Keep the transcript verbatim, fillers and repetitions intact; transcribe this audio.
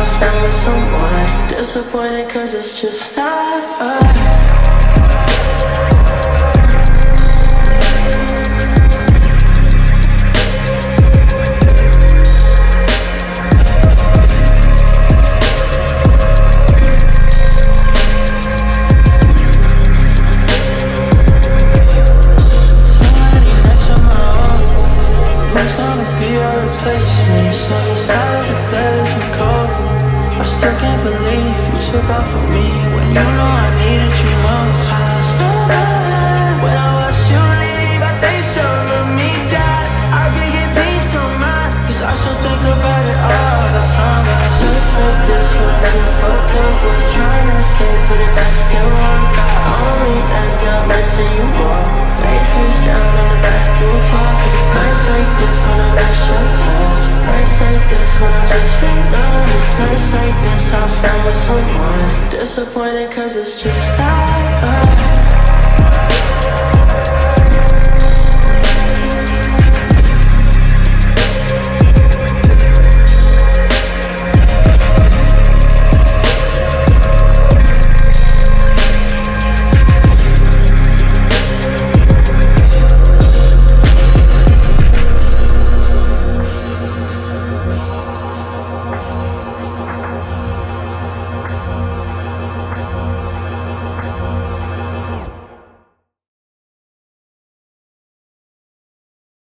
I'll spend with someone. Disappointed cause it's just not. Who's gonna be your replacement? So your side of the bed isn't cold. I still can't believe you took off for me when you know I needed you most. I lost my mind when I watched you leave. I think some of me died. I can get peace of mind cause I still think about it all the time. But just like this when too fucked up, was trying to escape but it just didn't work. I only end up missing you more. Lay face down on the bathroom floor cause it's nights like this when I miss your touch. Nights like this when I just feel numb. It's nights like this I'll spend with someone. Disappointed cause it's just not.